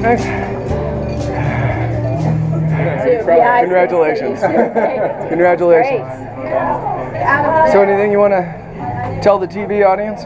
Thanks. Congratulations. Congratulations. So anything you want to tell the TV audience?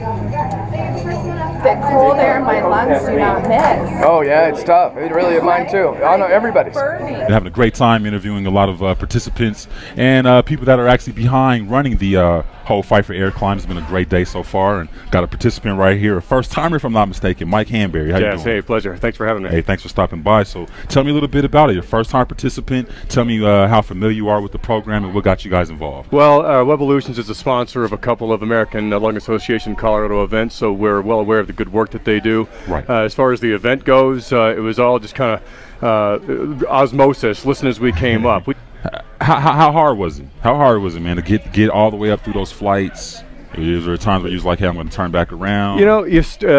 The cold air in my lungs do not miss. Oh yeah, it's tough. It really is mine too. I know everybody's. Been having a great time interviewing a lot of participants and people that are actually behind running the whole Fight for Air climb. It's been a great day so far, and got a participant right here, a first timer if I'm not mistaken, Mike Hanberry. How you doing? Hey, pleasure. Thanks for having me. Hey, thanks for stopping by. So tell me a little bit about it. Your first time participant. Tell me how familiar you are with the program and what got you guys involved. Well, Webvolutions is a sponsor of a couple of American Lung Association Colorado events, so we're well aware of the good work that they do. Right. As far as the event goes, it was all just kind of osmosis. Listen as we came up. How hard was it? How hard was it, man, to get all the way up through those flights? Is there times where you was like, hey, I'm going to turn back around? You know, you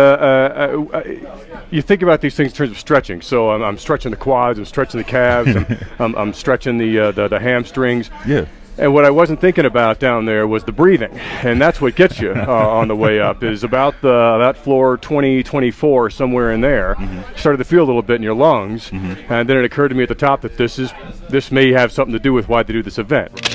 think about these things in terms of stretching. So I'm stretching the quads, I'm stretching the calves, I'm stretching the hamstrings. Yeah. And what I wasn't thinking about down there was the breathing, and that's what gets you on the way up. Is about that floor 20, 24, somewhere in there. Mm-hmm. Started to feel a little bit in your lungs, mm-hmm. and then it occurred to me at the top that this may have something to do with why they do this event.